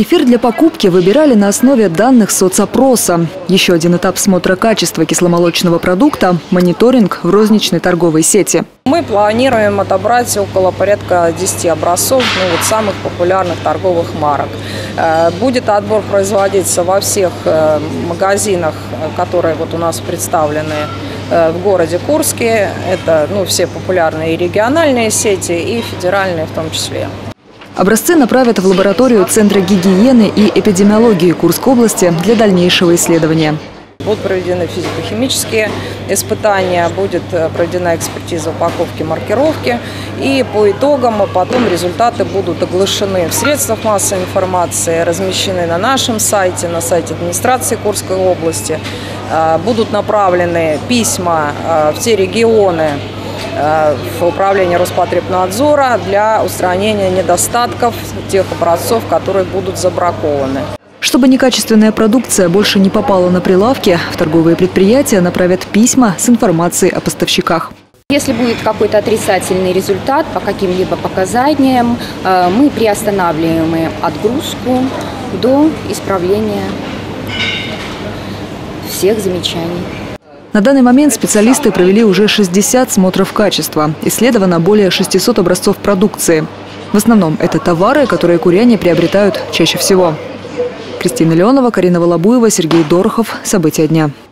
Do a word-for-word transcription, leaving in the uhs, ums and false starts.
Кефир для покупки выбирали на основе данных соцопроса. Еще один этап смотра качества кисломолочного продукта – мониторинг в розничной торговой сети. Мы планируем отобрать около порядка десяти образцов ну, вот самых популярных торговых марок. Будет отбор производиться во всех магазинах, которые вот у нас представлены в городе Курске. Это ну, все популярные региональные сети и федеральные в том числе. Образцы направят в лабораторию Центра гигиены и эпидемиологии Курской области для дальнейшего исследования. Будут проведены физико-химические испытания, будет проведена экспертиза упаковки, маркировки. И по итогам потом результаты будут оглашены в средствах массовой информации, размещены на нашем сайте, на сайте администрации Курской области. Будут направлены письма в те регионы, в управление Роспотребнадзора для устранения недостатков тех образцов, которые будут забракованы. Чтобы некачественная продукция больше не попала на прилавки, в торговые предприятия направят письма с информацией о поставщиках. Если будет какой-то отрицательный результат по каким-либо показаниям, мы приостанавливаем отгрузку до исправления всех замечаний. На данный момент специалисты провели уже шестьдесят смотров качества. Исследовано более шестисот образцов продукции. В основном это товары, которые куряне приобретают чаще всего. Кристина Леонова, Карина Волобуева, Сергей Дорохов. События дня.